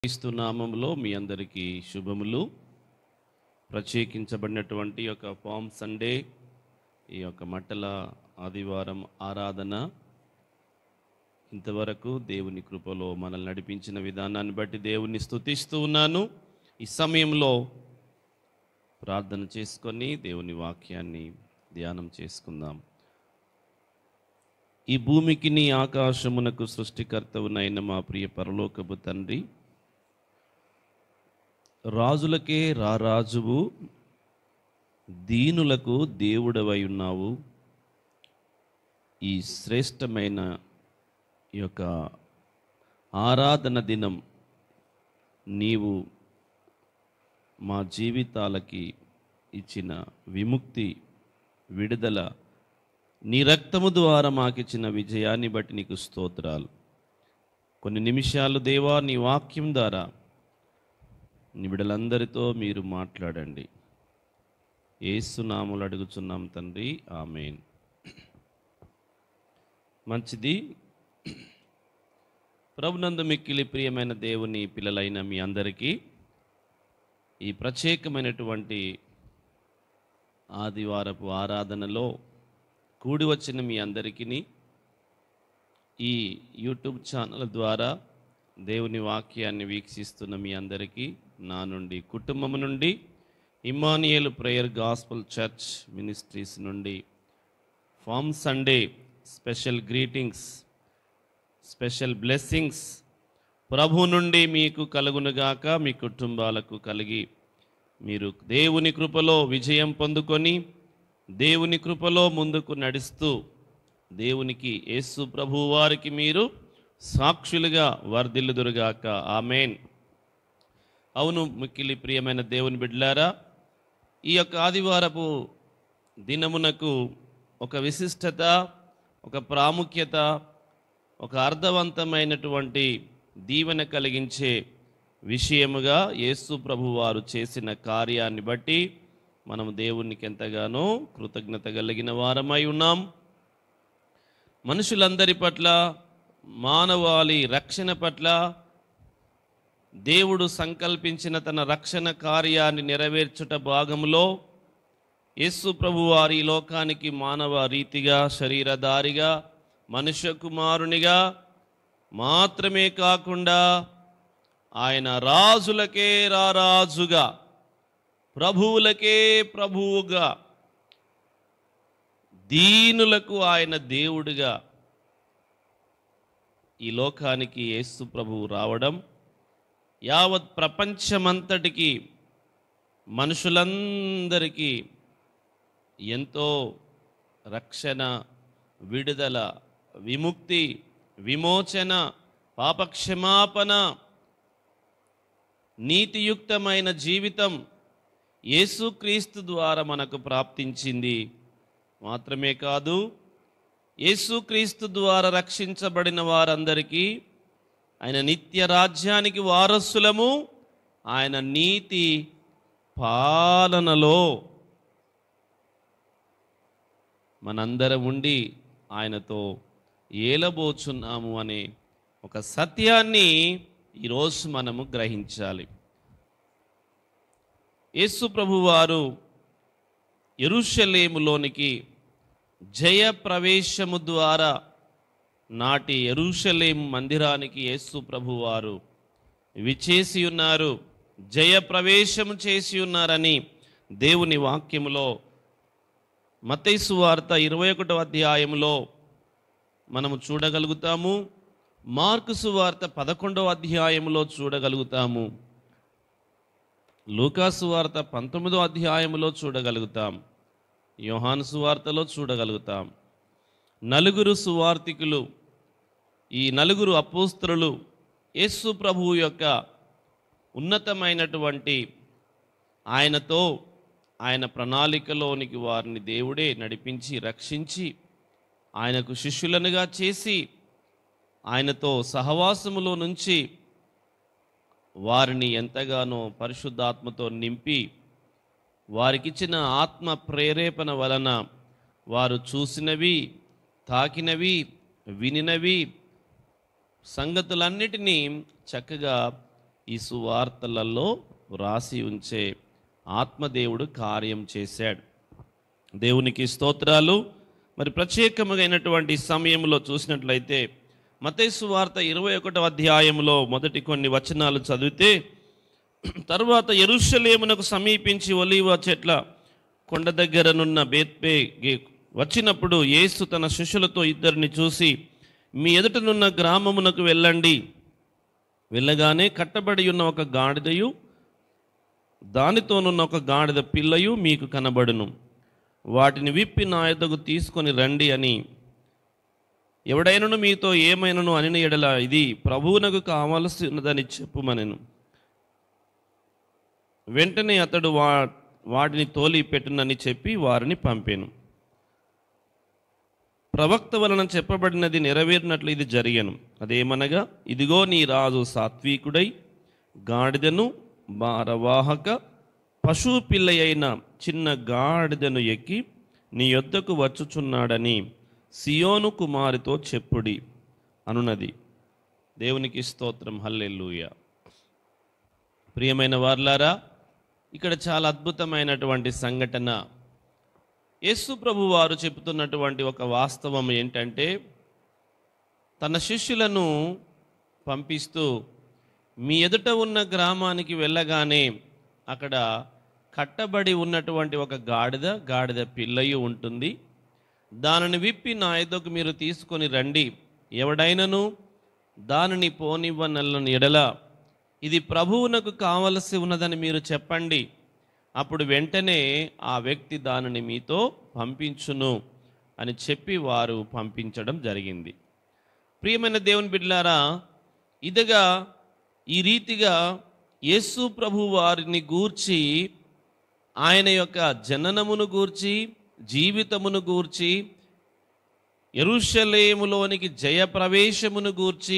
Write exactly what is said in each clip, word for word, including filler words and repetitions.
క్రీస్తు నామములో మీ అందరికీ శుభములు. ప్రత్యేకించబడినటువంటి యొక్క పామ్ సండే, ఈ యొక్క మట్టల ఆదివారం ఆరాధన ఇంతవరకు దేవుని కృపలో మనల్ని నడిపించిన విధానాన్ని బట్టి దేవుని స్తుతిస్తూ ఉన్నాను. ఈ సమయంలో ప్రార్థన చేసుకొని దేవుని వాక్యాన్ని ధ్యానం చేసుకుందాం. ఈ భూమికి నీ ఆకాశమునకు సృష్టికర్తవునైన మా ప్రియ పరలోకపు తండ్రి, రాజులకే రారాజువు, దీనులకు దేవుడవై ఉన్నావు. ఈ శ్రేష్టమైన ఈ యొక్క ఆరాధన దినం నీవు మా జీవితాలకి ఇచ్చిన విముక్తి, విడుదల, నీ రక్తము ద్వారా మాకిచ్చిన విజయాన్ని బట్టి నీకు స్తోత్రాలు. కొన్ని నిమిషాలు దేవా నీ వాక్యం ద్వారా నీ బిడ్డలందరితో మీరు మాట్లాడండి. యేసు నామములో అడుగుచున్నాం తండ్రి, ఆమేన్. మంచిది. ప్రభునందు మిక్కిలి ప్రియమైన దేవుని పిల్లలైన మీ అందరికీ ఈ ప్రత్యేకమైనటువంటి ఆదివారపు ఆరాధనలో కూడి వచ్చిన మీ అందరికీ ఈ యూట్యూబ్ ఛానల్ ద్వారా దేవుని వాక్యాన్ని వీక్షిస్తున్న మీ అందరికీ నా నుండి, కుటుంబం నుండి, Emmanuel prayer gospel church ministries నుండి Palm Sunday special greetings, special blessings ప్రభు నుండి మీకు కలుగునుగాక. మీ కుటుంబాలకు కలిగి మీరు దేవుని కృపలో విజయం పొందుకొని దేవుని కృపలో ముందుకు నడుస్తూ దేవునికి, యేసు ప్రభు వారికి మీరు సాక్షులుగా వర్ధిల్లుదురుగాక. ఆమేన్. అవును మిక్కిలి ప్రియమైన దేవుని బిడ్డలారా, ఈ యొక్క ఆదివారపు దినమునకు ఒక విశిష్టత, ఒక ప్రాముఖ్యత, ఒక అర్థవంతమైనటువంటి దీవెన కలిగించే విషయముగా యేసు ప్రభు వారు చేసిన కార్యాన్ని బట్టి మనం దేవునికి ఎంతగానో కృతజ్ఞత కలిగిన వారమై ఉన్నాం. మనుషులందరి పట్ల, మానవాళి రక్షణ పట్ల దేవుడు సంకల్పించిన తన రక్షణ కార్యాన్ని నెరవేర్చుట భాగంలో యేసు ప్రభు వారి లోకానికి మానవ రీతిగా, శరీరధారిగా, మనుష్య కుమారునిగా మాత్రమే కాకుండా ఆయన రాజులకే రారాజుగా, ప్రభువులకే ప్రభువుగా, దీనులకు ఆయన దేవుడిగా ఈ లోకానికి యేసు ప్రభువు రావడం యావత్ ప్రపంచమంతటికి, మనుషులందరికీ ఎంతో రక్షణ, విడుదల, విముక్తి, విమోచన, పాపక్షమాపణ, నీతియుక్తమైన జీవితం యేసుక్రీస్తు ద్వారా మనకు ప్రాప్తించింది. మాత్రమే కాదు, యేసుక్రీస్తు ద్వారా రక్షించబడిన వారందరికీ ఆయన నిత్య రాజ్యానికి వారసులము. ఆయన నీతి పాలనలో మనందరం ఉండి ఆయనతో ఏలబోచున్నాము అనే ఒక సత్యాన్ని ఈరోజు మనము గ్రహించాలి. యేసు ప్రభువారు యెరూషలేములోనికి జయ ప్రవేశము ద్వారా నాటి యెరూషలేము మందిరానికి యేసు ప్రభువారు విచేసి ఉన్నారు, జయ ప్రవేశము చేసి ఉన్నారని దేవుని వాక్యములో మత్తయి సువార్త ఇరవై ఒకటవ అధ్యాయంలో మనము చూడగలుగుతాము. మార్కు సువార్త పదకొండవ అధ్యాయంలో చూడగలుగుతాము. లూకా సువార్త పంతొమ్మిదవ అధ్యాయంలో చూడగలుగుతాం. యోహాను సువార్తలో చూడగలుగుతాం. నలుగురు సువార్తికులు, ఈ నలుగురు అపోస్తలులు యేసు ప్రభువు యొక్క ఉన్నతమైనటువంటి ఆయనతో, ఆయన ప్రణాళికలోనికి వారిని దేవుడే నడిపించి, రక్షించి, ఆయనకు శిష్యులనుగా చేసి, ఆయనతో సహవాసములో నుంచి వారిని ఎంతగానో పరిశుద్ధాత్మతో నింపి, వారికిచ్చిన ఆత్మ ప్రేరేపణ వలన వారు చూసినవి, తాకినవి, వినినవి సంగతులన్నిటినీ చక్కగా ఈ సువార్తలలో వ్రాసి ఉంచే ఆత్మదేవుడు కార్యం చేశాడు. దేవునికి స్తోత్రాలు. మరి ప్రత్యేకమైనటువంటి సమయంలో చూసినట్లయితే మత్తయి సువార్త ఇరవై ఒకటవ అధ్యాయంలో మొదటి కొన్ని వచనాలు చదివితే, తర్వాత యెరూషలేమునకు సమీపించి ఒలీవ చెట్ల కొండ దగ్గరనున్న బేత్పేగే వచ్చినప్పుడు యేసు తన శిష్యులతో ఇద్దరిని చూసి, మీ ఎదుటనున్న గ్రామమునకు వెళ్ళండి. వెళ్ళగానే కట్టబడి ఉన్న ఒక గాడిదయు దానితోనున్న ఒక గాడిద పిల్లయు మీకు కనబడును. వాటిని విప్పి నా యొద్దకు తీసుకొని రండి అని ఎవడైనను మీతో ఏమైనను అనిన ఎడల ఇది ప్రభువునకు కావలసి ఉన్నదని చెప్పుమనెను. వెంటనే అతడు వా వాటిని తోలి పెట్టునని చెప్పి వారిని పంపాను. ప్రవక్త వలన చెప్పబడినది నెరవేరినట్లు ఇది జరిగెను. అదేమనగా, ఇదిగో నీ రాజు సాత్వికుడై గాడిదను భారవాహక పశువు పిల్ల అయిన చిన్న గాడిదను ఎక్కి నీ యొద్దకు వచ్చుచున్నాడని సియోను కుమారితో చెప్పుడి అనున్నది. దేవునికి స్తోత్రం. హల్లెలూయా. ప్రియమైన వార్లారా, ఇక్కడ చాలా అద్భుతమైనటువంటి సంఘటన. యేసు ప్రభు వారు చెబుతున్నటువంటి ఒక వాస్తవం ఏంటంటే, తన శిష్యులను పంపిస్తూ మీ ఎదుట ఉన్న గ్రామానికి వెళ్ళగానే అక్కడ కట్టబడి ఉన్నటువంటి ఒక గాడిద గాడిద పిల్లయు ఉంటుంది. దానిని విప్పి నా ఎద్దకు మీరు తీసుకొని రండి. ఎవడైనను దానిని పోనివ్వనల్లని ఎడల ఇది ప్రభువునకు కావలసి ఉన్నదని మీరు చెప్పండి. అప్పుడు వెంటనే ఆ వ్యక్తి దానిని మీతో పంపించును అని చెప్పి వారు పంపించడం జరిగింది. ప్రియమైన దేవుని బిడ్డలారా, ఇదిగా ఈ రీతిగా యేసు ప్రభు వారిని గూర్చి, ఆయన యొక్క జననమును గూర్చి, జీవితమును గూర్చి, యెరూషలేములోనికి జయప్రవేశమును గూర్చి,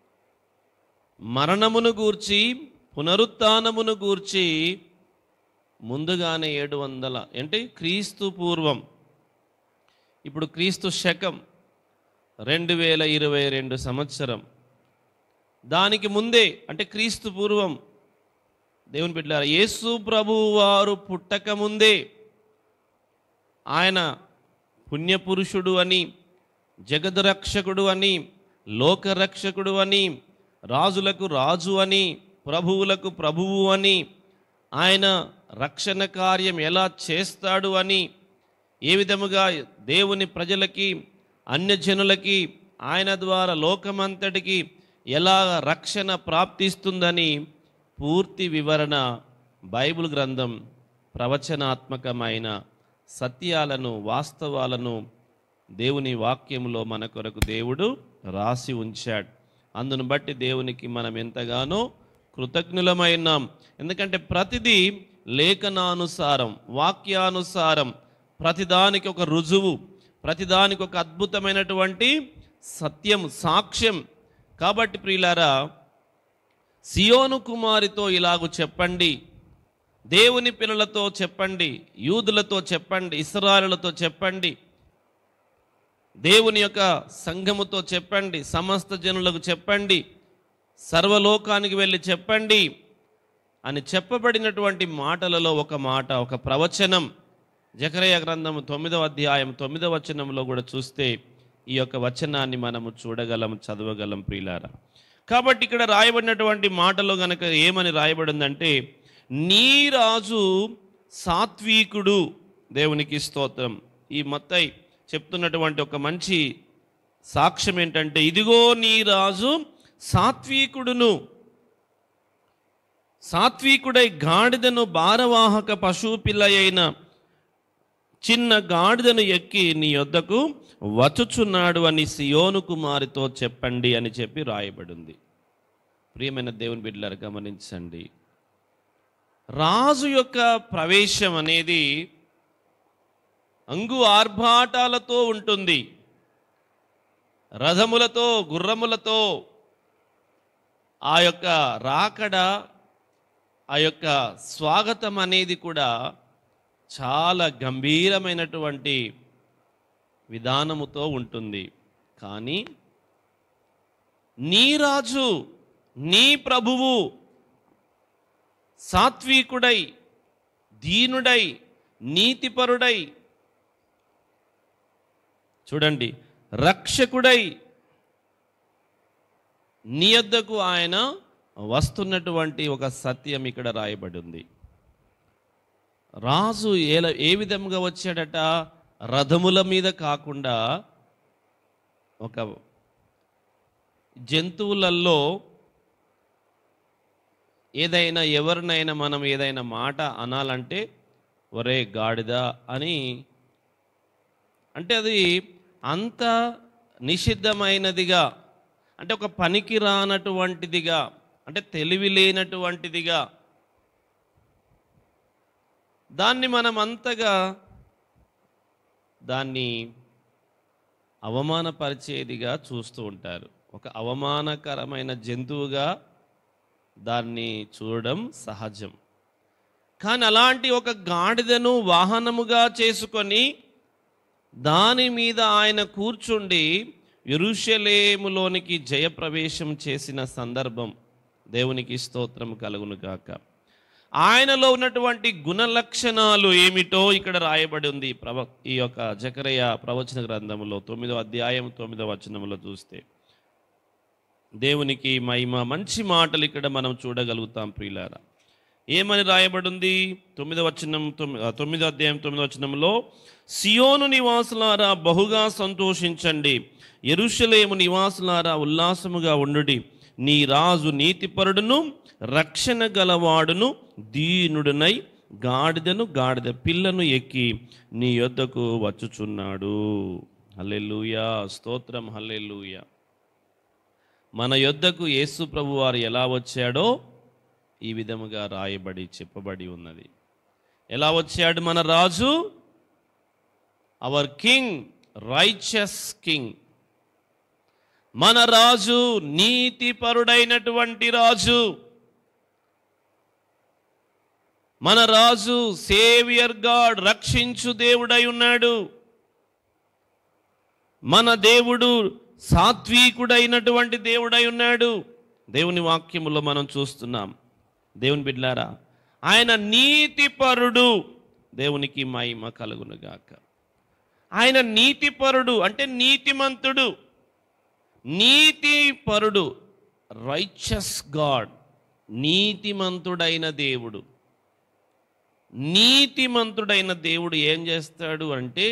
మరణమును గూర్చి, పునరుత్థానమును గూర్చి ముందుగానే ఏడు వందల అంటే క్రీస్తు పూర్వం, ఇప్పుడు క్రీస్తు శకం రెండు వేల ఇరవై రెండు సంవత్సరం, దానికి ముందే అంటే క్రీస్తు పూర్వం, దేవుని బిడ్డలారా, యేసు ప్రభు వారు పుట్టక ముందే ఆయన పుణ్యపురుషుడు అని, జగద్రక్షకుడు అని, లోకరక్షకుడు అని, రాజులకు రాజు అని, ప్రభువులకు ప్రభువు అని, ఆయన రక్షణ కార్యం ఎలా చేస్తాడు అని, ఏ విధముగా దేవుని ప్రజలకి అన్యజనులకి ఆయన ద్వారా లోకమంతటికి ఎలా రక్షణ ప్రాప్తిస్తుందని పూర్తి వివరణ బైబిల్ గ్రంథం ప్రవచనాత్మకమైన సత్యాలను, వాస్తవాలను దేవుని వాక్యంలో మన కొరకు దేవుడు రాసి ఉంచాడు. అందును బట్టి దేవునికి మనం ఎంతగానో కృతజ్ఞులమైనాం. ఎందుకంటే ప్రతిదీ లేఖనానుసారం, వాక్యానుసారం, ప్రతిదానికి ఒక రుజువు, ప్రతిదానికి ఒక అద్భుతమైనటువంటి సత్యం, సాక్ష్యం. కాబట్టి ప్రియులారా, సియోను కుమారితో ఇలాగు చెప్పండి, దేవుని పిల్లలతో చెప్పండి, యూదులతో చెప్పండి, ఇశ్రాయేలులతో చెప్పండి, దేవుని యొక్క సంఘముతో చెప్పండి, సమస్త జనులకు చెప్పండి, సర్వలోకానికి వెళ్ళి చెప్పండి అని చెప్పబడినటువంటి మాటలలో ఒక మాట, ఒక ప్రవచనం జకరియా గ్రంథము తొమ్మిదవ అధ్యాయం తొమ్మిదవ వచనంలో కూడా చూస్తే ఈ యొక్క వచనాన్ని మనము చూడగలం, చదవగలం ప్రియులారా. కాబట్టి ఇక్కడ రాయబడినటువంటి మాటలో గనక ఏమని రాయబడిందంటే, నీ రాజు సాత్వికుడు. దేవునికి స్తోత్రం. ఈ మత్తయి చెప్తున్నటువంటి ఒక మంచి సాక్ష్యం ఏంటంటే, ఇదిగో నీ రాజు సాత్వికుడును, సాత్వికుడై గాడిదను భారవాహక పశువు పిల్ల అయిన చిన్న గాడిదను ఎక్కి నీ యొద్దకు వచ్చుచున్నాడు అని సియోను కుమారితో చెప్పండి అని చెప్పి రాయబడింది. ప్రియమైన దేవుని బిడ్డలారా, గమనించండి, రాజు యొక్క ప్రవేశం అనేది అంగు ఆర్భాటాలతో ఉంటుంది. రథములతో, గుర్రములతో ఆ యొక్క రాకడ, ఆ యొక్క స్వాగతం అనేది కూడా చాలా గంభీరమైనటువంటి విధానముతో ఉంటుంది. కానీ నీ రాజు, నీ ప్రభువు సాత్వికుడై, దీనుడై, నీతిపరుడై, చూడండి, రక్షకుడై నీ యొద్దకు ఆయన వస్తున్నటువంటి ఒక సత్యం ఇక్కడ రాయబడి ఉంది. రాజు ఏ ఏ విధంగా వచ్చాడట? రథముల మీద కాకుండా ఒక జంతువులలో ఏదైనా ఎవరినైనా మనం ఏదైనా మాట అనాలంటే ఒరే గాడిద అని, అంటే అది అంత నిషిద్ధమైనదిగా, అంటే ఒక పనికి రానటువంటిదిగా, అంటే తెలివి లేనటువంటిదిగా, దాన్ని మనం అంతగా దాన్ని అవమానపరిచేదిగా చూస్తూ ఉంటారు. ఒక అవమానకరమైన జంతువుగా దాన్ని చూడడం సహజం. కానీ అలాంటి ఒక గాడిదను వాహనముగా చేసుకొని దాని మీద ఆయన కూర్చుండి యెరూషలేములోనికి జయప్రవేశం చేసిన సందర్భం. దేవునికి స్తోత్రం కలుగును గాక. ఆయనలో ఉన్నటువంటి గుణలక్షణాలు ఏమిటో ఇక్కడ రాయబడి ఉంది. ప్రవ ఈ యొక్క జకరియా ప్రవచన గ్రంథంలో తొమ్మిదో అధ్యాయం తొమ్మిదో వచనంలో చూస్తే దేవునికి మహిమ. మంచి మాటలు ఇక్కడ మనం చూడగలుగుతాం ప్రియులారా. ఏమని రాయబడి ఉంది? తొమ్మిదో వచనం తొమ్మిదో అధ్యాయం తొమ్మిదో వచనంలో, సియోను నివాసులారా బహుగా సంతోషించండి, యెరూషలేము నివాసులారా ఉల్లాసముగా ఉండుడి. నీ రాజు నీతిపరుడును రక్షణ గలవాడును దీనుడునై గాడిదను గాడిద పిల్లను ఎక్కి నీ యొద్దకు వచ్చుచున్నాడు. హల్లెలూయా, స్తోత్రం, హల్లెలూయా. మన యొద్దకు యేసు ప్రభు వారు ఎలా వచ్చాడో ఈ విధముగా రాయబడి చెప్పబడి ఉన్నది. ఎలా వచ్చాడు మన రాజు? Our king, righteous king. మన రాజు నీతిపరుడైనటువంటి రాజు. మన రాజు సేవియర్ గాడ్, రక్షించు దేవుడై ఉన్నాడు. మన దేవుడు సాత్వికుడైనటువంటి దేవుడై ఉన్నాడు. దేవుని వాక్యములో మనం చూస్తున్నాం. దేవుని బిడ్డలారా, ఆయన నీతిపరుడు. దేవునికి మహిమ కలుగును గాక. ఆయన నీతిపరుడు అంటే నీతిమంతుడు. నీతిపరుడు, రైచియస్ గాడ్, నీతిమంతుడైన దేవుడు. నీతిమంతుడైన దేవుడు ఏం చేస్తాడు అంటే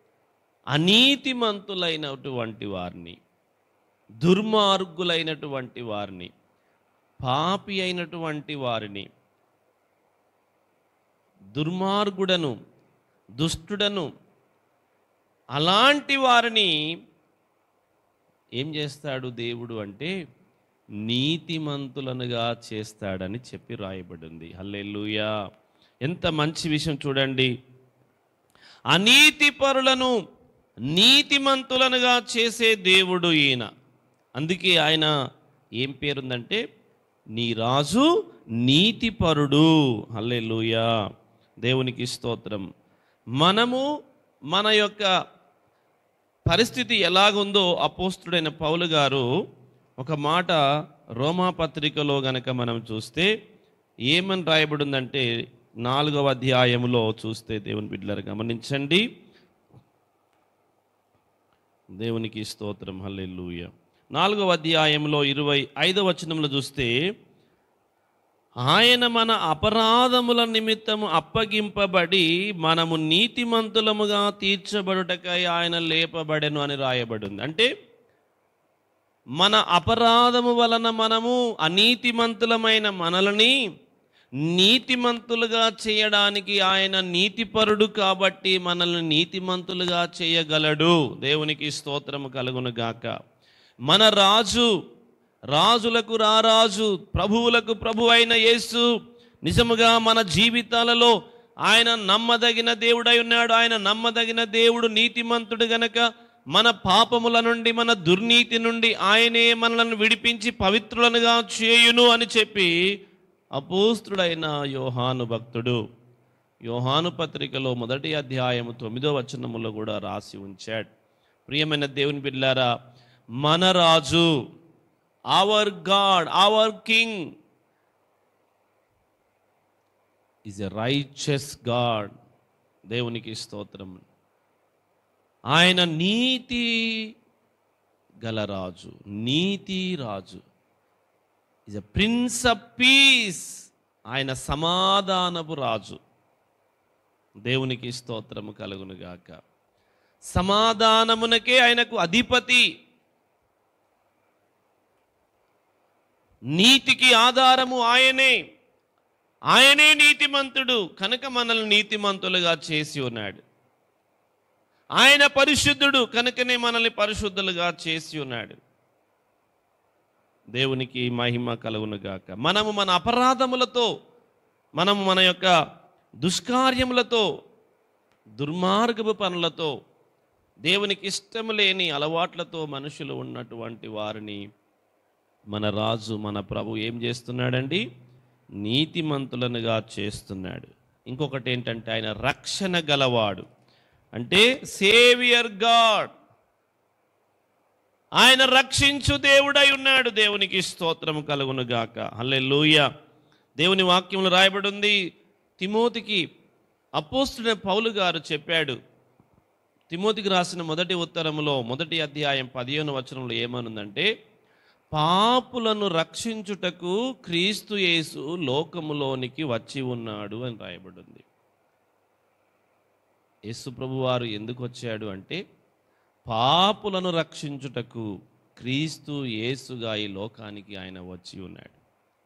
అనీతిమంతులైనటువంటి వారిని, దుర్మార్గులైనటువంటి వారిని, పాపి అయినటువంటి వారిని, దుర్మార్గుడను, దుష్టుడను, అలాంటి వారిని ఏం చేస్తాడు దేవుడు అంటే నీతిమంతులనుగా చేస్తాడని చెప్పి రాయబడింది. హల్లెలూయా. ఎంత మంచి విషయం చూడండి. అనీతిపరులను నీతిమంతులనుగా చేసే దేవుడు ఈయన. అందుకే ఆయన ఏం పేరుందంటే నీ రాజు నీతిపరుడు. హల్లెలూయా, దేవునికి స్తోత్రం. మనము మన యొక్క పరిస్థితి ఎలాగుందో అపోస్తుడైన పౌలు గారు ఒక మాట రోమా పత్రికలో గనక మనం చూస్తే ఏమని రాయబడిందంటే నాలుగవ అధ్యాయములో చూస్తే దేవుని బిడ్డలారా గమనించండి. దేవునికి స్తోత్రం, హల్లెలూయా. నాలుగవ అధ్యాయంలో ఇరవై ఐదవ వచనంలో చూస్తే, ఆయన మన అపరాధముల నిమిత్తము అప్పగింపబడి మనము నీతిమంతులముగా తీర్చబడుటకై ఆయన లేపబడెను అని రాయబడింది. అంటే మన అపరాధము వలన మనము అనీతిమంతులమైన మనల్ని నీతిమంతులుగా చేయడానికి ఆయన నీతిపరుడు కాబట్టి మనల్ని నీతిమంతులుగా చేయగలడు. దేవునికి స్తోత్రము కలుగును గాక. మన రాజు, రాజులకు రారాజు, ప్రభువులకు ప్రభు అయిన యేసు నిజముగా మన జీవితాలలో ఆయన నమ్మదగిన దేవుడై ఉన్నాడు. ఆయన నమ్మదగిన దేవుడు, నీతిమంతుడు గనక మన పాపముల నుండి, మన దుర్నీతి నుండి ఆయనే మనలను విడిపించి పవిత్రులనుగా చేయును అని చెప్పి అపోస్తుడైన యోహాను భక్తుడు యోహాను పత్రికలో మొదటి అధ్యాయము తొమ్మిదో వచనములో కూడా రాసి ఉంచాడు. ప్రియమైన దేవుని బిడ్డలారా, మన రాజు, our God, our king, is a righteous God. దేవునికి స్తోత్రం. ఆయన నీతి గల రాజు, నీతి రాజు. Is a prince of peace. ఆయన సమాధానపు రాజు. దేవునికి స్తోత్రము కలుగును గాక. సమాధానమునకే ఆయనకు అధిపతి. నీతికి ఆధారము ఆయనే. ఆయనే నీతిమంతుడు కనుక మనల్ని నీతిమంతులుగా చేసి ఉన్నాడు. ఆయన పరిశుద్ధుడు కనుకనే మనల్ని పరిశుద్ధులుగా చేసి ఉన్నాడు. దేవునికి మహిమ కలుగును గాక. మనము మన అపరాధములతో, మనము మన యొక్క దుష్కార్యములతో, దుర్మార్గపు పనులతో, దేవునికి ఇష్టం లేని అలవాట్లతో మనుషులు ఉన్నటువంటి వారిని మన రాజు, మన ప్రభు ఏం చేస్తున్నాడండి? నీతిమంతులనుగా చేస్తున్నాడు. ఇంకొకటి ఏంటంటే ఆయన రక్షణ గలవాడు, అంటే సేవియర్ గాడ్. ఆయన రక్షించు దేవుడై ఉన్నాడు. దేవునికి స్తోత్రం కలుగును గాక. హల్లెలూయా. దేవుని వాక్యంలో రాయబడి ఉంది, తిమోతికి అపోస్తులైన పౌలు గారు చెప్పాడు. తిమోతికి రాసిన మొదటి ఉత్తరములో మొదటి అధ్యాయం పదిహేను వచనంలో ఏమనుందంటే, పాపులను రక్షించుటకు క్రీస్తు యేసు లోకములోనికి వచ్చి ఉన్నాడు అని రాయబడింది. యేసు ప్రభువారు ఎందుకు వచ్చాడు అంటే, పాపులను రక్షించుటకు క్రీస్తు యేసుగా ఈ లోకానికి ఆయన వచ్చి ఉన్నాడు.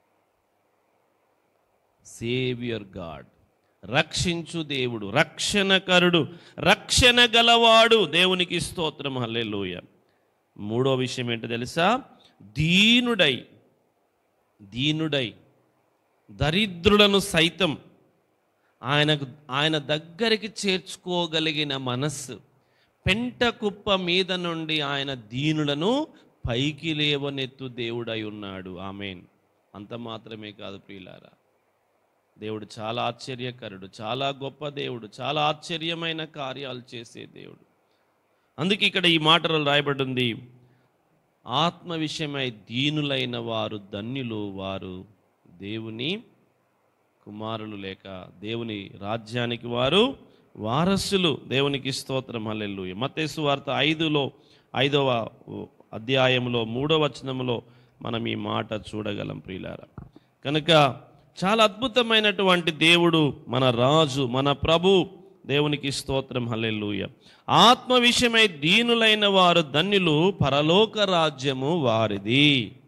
సేవియర్ గాడ్, రక్షించు దేవుడు, రక్షణకరుడు, రక్షణ గలవాడు. దేవునికి స్తోత్రం. హల్లెలూయా. మూడో విషయం ఏంటో తెలుసా? దీనుడై, దీనుడై దరిద్రులను సైతం ఆయనకు ఆయన దగ్గరికి చేర్చుకోగలిగిన మనస్సు. పెంట కుప్ప మీద నుండి ఆయన దీనులను పైకి లేవనెత్తు దేవుడై ఉన్నాడు. ఆమేన్. అంత మాత్రమే కాదు ప్రియులారా, దేవుడు చాలా ఆశ్చర్యకరుడు, చాలా గొప్ప దేవుడు, చాలా ఆశ్చర్యమైన కార్యాలు చేసే దేవుడు. అందుకే ఇక్కడ ఈ మాటలు రాయబడి ఉంది, ఆత్మ విషయమై దీనులైన వారు ధన్యులు, వారు దేవుని కుమారులు లేక దేవుని రాజ్యానికి వారు వారసులు. దేవునికి స్తోత్రం. హల్లెలూయా. మత్తయి సువార్త ఐదులో ఐదవ అధ్యాయంలో మూడవ వచనంలో మనం ఈ మాట చూడగలం ప్రియులారా. కనుక చాలా అద్భుతమైనటువంటి దేవుడు మన రాజు, మన ప్రభు. దేవునికి స్తోత్రం. హల్లెలూయా. ఆత్మ విషయమై దీనులైన వారు ధన్యులు, పరలోక రాజ్యము వారిది.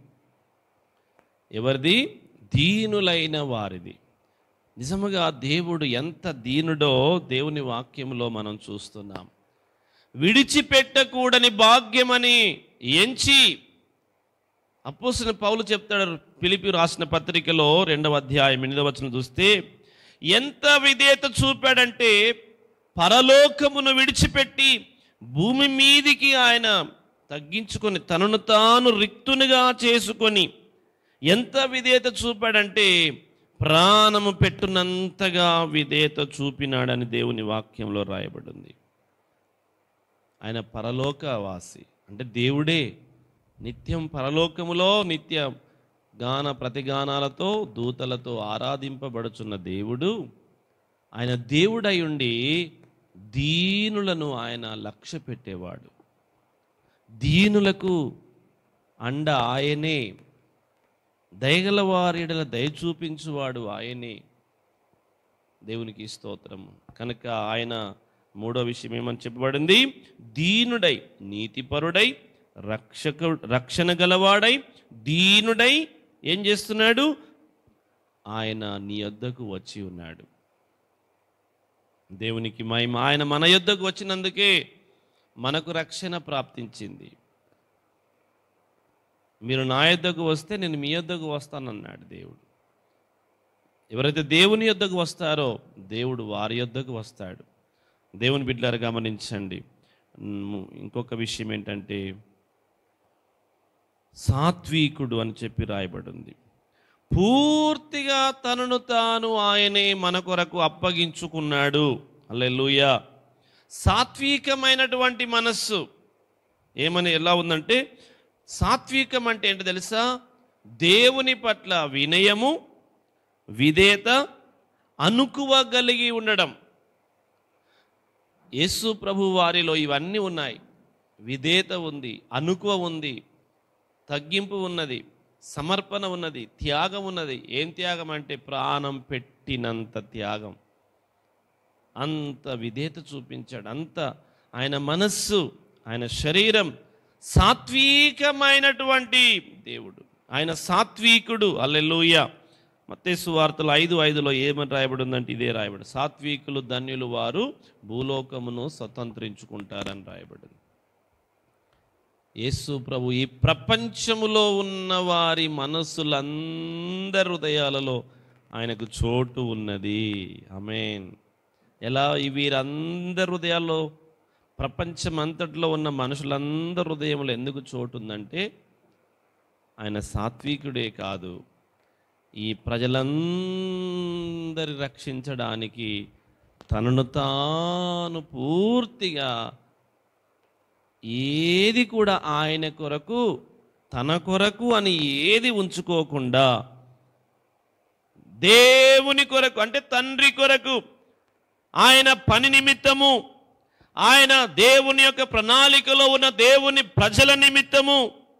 ఎవరిది? దీనులైన వారిది. నిజముగా దేవుడు ఎంత దీనుడో దేవుని వాక్యంలో మనం చూస్తున్నాం. విడిచిపెట్టకూడని భాగ్యమని ఎంచి అపోస్తలుడైన పౌలు చెప్తాడు ఫిలిప్పీ రాసిన పత్రికలో రెండవ అధ్యాయం ఎనిమిదవ వచనం చూస్తే, ఎంత విధేయత చూపాడంటే పరలోకమును విడిచిపెట్టి భూమి మీదికి ఆయన తగ్గించుకొని తనను తాను రిక్తునిగా చేసుకొని ఎంత విధేయత చూపాడంటే ప్రాణము పెట్టునంతగా విధేయత చూపినాడని దేవుని వాక్యంలో రాయబడింది. ఆయన పరలోకవాసి అంటే దేవుడే. నిత్యం పరలోకములో నిత్య గాన ప్రతిగానాలతో దూతలతో ఆరాధింపబడుచున్న దేవుడు. ఆయన దేవుడై ఉండి దీనులను ఆయన లక్ష్య పెట్టేవాడు. దీనులకు అండ ఆయనే, దయగల వారిడల దయ చూపించువాడు ఆయనే. దేవునికి స్తోత్రం. కనుక ఆయన మూడో విషయం ఏమని చెప్పబడింది? దీనుడై, నీతిపరుడై, రక్షకు రక్షణ గలవాడై, దీనుడై ఏం చేస్తున్నాడు? ఆయన నీ యొద్దకు వచ్చి ఉన్నాడు. దేవునికి మహిమ. ఆయన మన యొద్దకు వచ్చినందుకే మనకు రక్షణ ప్రాప్తించింది. మీరు నా యొద్దకు వస్తే నేను మీ యొద్దకు వస్తానన్నాడు దేవుడు. ఎవరైతే దేవుని యొద్దకు వస్తారో దేవుడు వారి యొద్దకు వస్తాడు. దేవుని బిడ్డలారా గమనించండి. ఇంకొక విషయం ఏంటంటే సాత్వికుడు అని చెప్పి రాయబడింది. పూర్తిగా తనను తాను ఆయనే మన కొరకు అప్పగించుకున్నాడు. హల్లెలూయా. సాత్వికమైనటువంటి మనస్సు ఏమని ఎలా ఉందంటే, సాత్వికం అంటే ఏంటో తెలుసా? దేవుని పట్ల వినయము, విధేయత, అణకువ కలిగి ఉండడం. యేసు ప్రభు వారిలో ఇవన్నీ ఉన్నాయి. విధేయత ఉంది, అణకువ ఉంది, తగ్గింపు ఉన్నది, సమర్పణ ఉన్నది, త్యాగం ఉన్నది. ఏం త్యాగం అంటే ప్రాణం పెట్టినంత త్యాగం. అంత విధేయత చూపించాడు. అంత ఆయన మనస్సు, ఆయన శరీరం సాత్వికమైనటువంటి దేవుడు. ఆయన సాత్వికుడు. హల్లెలూయా. మత్తయి సువార్తలు ఐదు ఐదులో ఏమని రాయబడి ఉందంటే ఇదే రాయబడి, సాత్వికులు ధన్యులు, వారు భూలోకమును స్వతంత్రించుకుంటారని రాయబడింది. యేసు ప్రభు ఈ ప్రపంచములో ఉన్న వారి మనస్సులందరి హృదయాలలో ఆయనకు చోటు ఉన్నది. ఆమేన్. ఎలా ఈ వీరందరి హృదయాల్లో, ప్రపంచం అంతట్లో ఉన్న మనుషులందరి హృదయంలో ఎందుకు చోటు ఉందంటే ఆయన సాత్వికుడే కాదు, ఈ ప్రజలందరి రక్షించడానికి తనను తాను పూర్తిగా ఏది కూడా ఆయన కొరకు, తన కొరకు అని ఏది ఉంచుకోకుండా దేవుని కొరకు, అంటే తండ్రి కొరకు, ఆయన పని నిమిత్తము, ఆయన దేవుని యొక్క ప్రణాళికలో ఉన్న దేవుని ప్రజల నిమిత్తము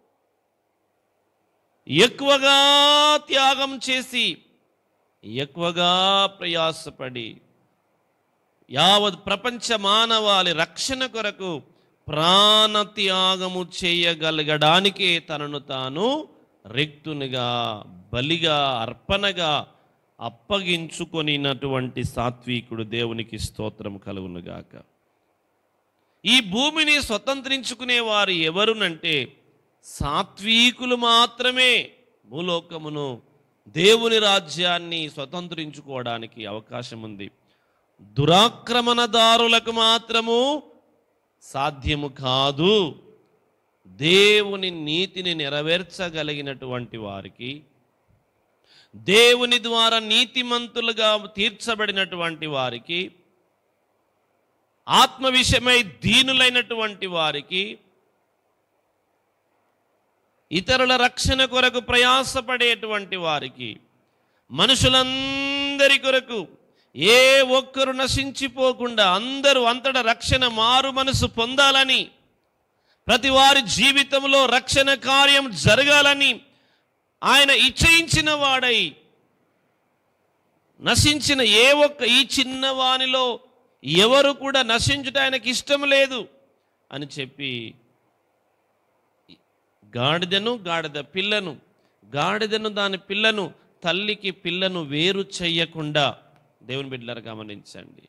ఎక్కువగా త్యాగం చేసి, ఎక్కువగా ప్రయాసపడి, యావత్ ప్రపంచ మానవాళి రక్షణ కొరకు ప్రాణత్యాగము చేయగలగడానికే తనను తాను రిక్తునిగా, బలిగా, అర్పణగా అప్పగించుకొనినటువంటి సాత్వికుడు. దేవునికి స్తోత్రం కలుగునుగాక. ఈ భూమిని స్వతంత్రించుకునేవారు ఎవరునంటే సాత్వికులు మాత్రమే భూలోకమును, దేవుని రాజ్యాన్ని స్వతంత్రించుకోవడానికి అవకాశం ఉంది. దురాక్రమణదారులకు మాత్రము సాధ్యము కాదు. దేవుని నీతిని నెరవేర్చగలిగినటువంటి వారికి, దేవుని ద్వారా నీతిమంతులుగా తీర్చబడినటువంటి వారికి, ఆత్మ విషయమై దీనులైనటువంటి వారికి, ఇతరుల రక్షణ కొరకు ప్రయాసపడేటువంటి వారికి, మనుషులందరి కొరకు, ఏ ఒక్కరు నశించిపోకుండా అందరూ అంతటా రక్షణ మారు మనసు పొందాలని, ప్రతి వారి జీవితంలో రక్షణ కార్యం జరగాలని ఆయన ఇచ్చయించిన వాడై, నశించిన ఏ ఒక్క ఈ చిన్నవానిలో ఎవరు కూడా నశించుట ఆయనకి ఇష్టం లేదు అని చెప్పి, గాడిదను గాడిద పిల్లను, గాడిదను దాని పిల్లను, తల్లికి పిల్లను వేరు చెయ్యకుండా, దేవుని బిడ్డలారా గమనించండి,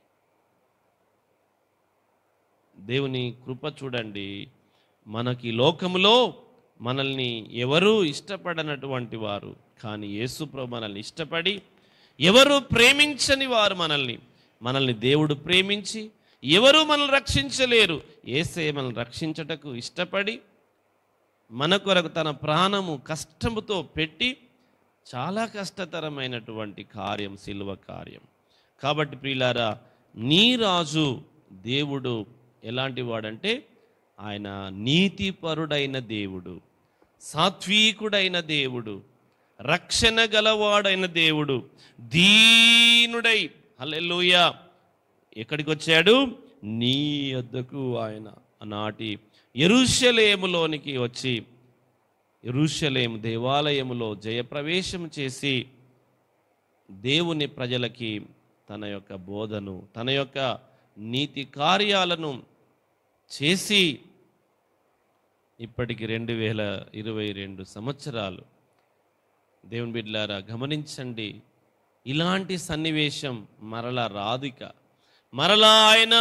దేవుని కృప చూడండి. మనకి లోకములో మనల్ని ఎవరు ఇష్టపడనటువంటి వారు, కానీ యేసు ప్రభు మనల్ని ఇష్టపడి, ఎవరు ప్రేమించని వారు మనల్ని మనల్ని దేవుడు ప్రేమించి, ఎవరు మనల్ని రక్షించలేరు, యేసే మనల్ని రక్షించటకు ఇష్టపడి, మన కొరకు తన ప్రాణము కష్టముతో పెట్టి, చాలా కష్టతరమైనటువంటి కార్యం సిలువ కార్యం. కాబట్టి ప్రియులారా, నీ రాజు దేవుడు ఎలాంటి వాడంటే ఆయన నీతిపరుడైన దేవుడు, సాత్వికుడైన దేవుడు, రక్షణ గలవాడైన దేవుడు, దీనుడై, హల్లెలూయా, ఎక్కడికి వచ్చాడు? నీ యొద్దకు ఆయన ఆనాటి యెరూషలేములోనికి వచ్చి, యెరూషలేము దేవాలయములో జయప్రవేశం చేసి, దేవుని ప్రజలకి తన యొక్క బోధను, తన యొక్క నీతి కార్యాలను చేసి, ఇప్పటికి రెండు వేల ఇరవై రెండు సంవత్సరాలు. దేవుని బిడ్డలారా గమనించండి, ఇలాంటి సన్నివేశం మరలా రాదిక. మరలా ఆయన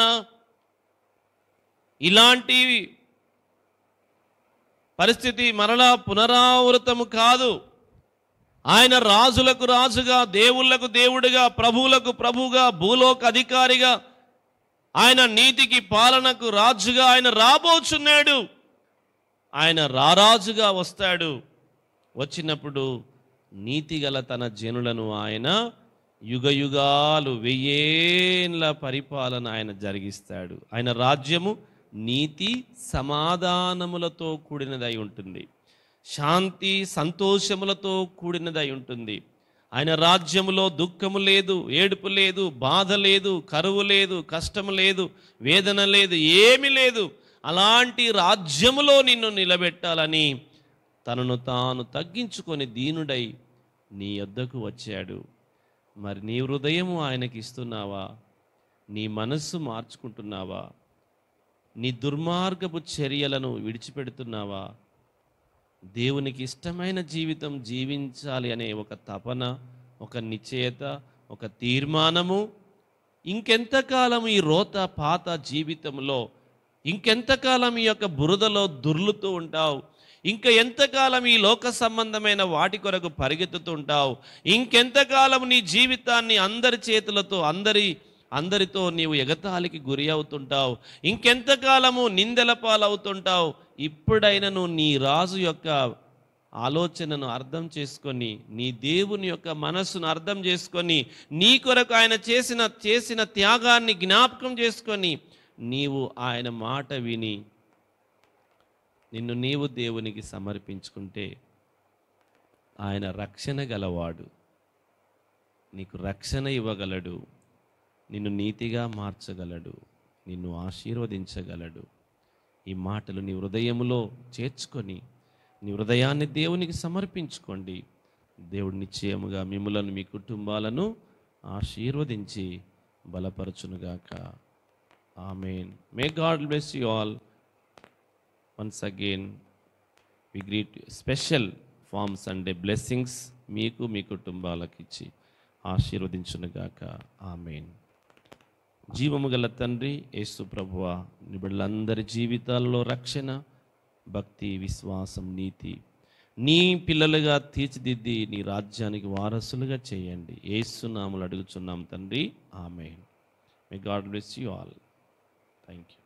ఇలాంటి పరిస్థితి మరలా పునరావృతము కాదు. ఆయన రాజులకు రాజుగా, దేవుళ్లకు దేవుడిగా, ప్రభువులకు ప్రభువుగా, భూలోక అధికారిగా, ఆయన నీతికి పాలనకు రాజుగా ఆయన రాబోచున్నాడు. ఆయన రారాజుగా వస్తాడు. వచ్చినప్పుడు నీతిగల తన జనులను ఆయన యుగయుగాలు వెయ్యేండ్ల పరిపాలన ఆయన జరిగిస్తాడు. ఆయన రాజ్యము నీతి సమాధానములతో కూడినదై ఉంటుంది, శాంతి సంతోషములతో కూడినదై ఉంటుంది. ఆయన రాజ్యములో దుఃఖము లేదు, ఏడుపు లేదు, బాధ లేదు, కరువు లేదు, కష్టము లేదు, వేదన లేదు, ఏమీ లేదు. అలాంటి రాజ్యములో నిన్ను నిలబెట్టాలని తనను తాను తగ్గించుకొని దీనుడై నీ యొద్దకు వచ్చాడు. మరి నీ హృదయము ఆయనకి ఇస్తున్నావా? నీ మనస్సు మార్చుకుంటున్నావా? నీ దుర్మార్గపు చర్యలను విడిచిపెడుతున్నావా? దేవునికి ఇష్టమైన జీవితం జీవించాలి అనే ఒక తపన, ఒక నిశ్చయత, ఒక తీర్మానము. ఇంకెంతకాలం ఈ రోత పాత జీవితంలో, ఇంకెంతకాలం ఈ యొక్క బురదలో దొర్లుతూ ఉంటావు? ఇంకా ఎంతకాలం ఈ లోక సంబంధమైన వాటి కొరకు పరిగెత్తుతూ ఉంటావు? ఇంకెంతకాలం నీ జీవితాన్ని అందరి చేతులతో అందరి అందరితో నీవు ఎగతాళికి గురి అవుతుంటావు? ఇంకెంతకాలము నిందల పాలవుతుంటావు? ఇప్పుడైనను నీ రాజు యొక్క ఆలోచనను అర్థం చేసుకొని, నీ దేవుని యొక్క మనస్సును అర్థం చేసుకొని, నీ కొరకు ఆయన చేసిన చేసిన త్యాగాన్ని జ్ఞాపకం చేసుకొని, నీవు ఆయన మాట విని నిన్ను నీవు దేవునికి సమర్పించుకుంటే ఆయన రక్షణ గలవాడు. నీకు రక్షణ ఇవ్వగలడు, నిన్ను నీతిగా మార్చగలడు, నిన్ను ఆశీర్వదించగలడు. ఈ మాటలు నీ హృదయములో చేర్చుకొని నీ హృదయాన్ని దేవునికి సమర్పించుకోండి. దేవుడు నిశ్చయముగా మిమ్ములను మీ కుటుంబాలను ఆశీర్వదించి బలపరచునుగాక. ఆమేన్. May God bless you all. Once again we greet special Palm Sunday blessings మీకు మీ కుటుంబాలకు ఇచ్చి ఆశీర్వదించునుగాక. ఆమేన్. జీవము గల తండ్రి యేసు ప్రభువా, నీ బిడ్డలందరి జీవితాల్లో రక్షణ, భక్తి, విశ్వాసం, నీతి నీ పిల్లలుగా తీర్చిదిద్ది నీ రాజ్యానికి వారసులుగా చేయండి. యేసు నామములో అడుగుచున్నాం తండ్రి. ఆమేన్. May God bless you all. Thank you.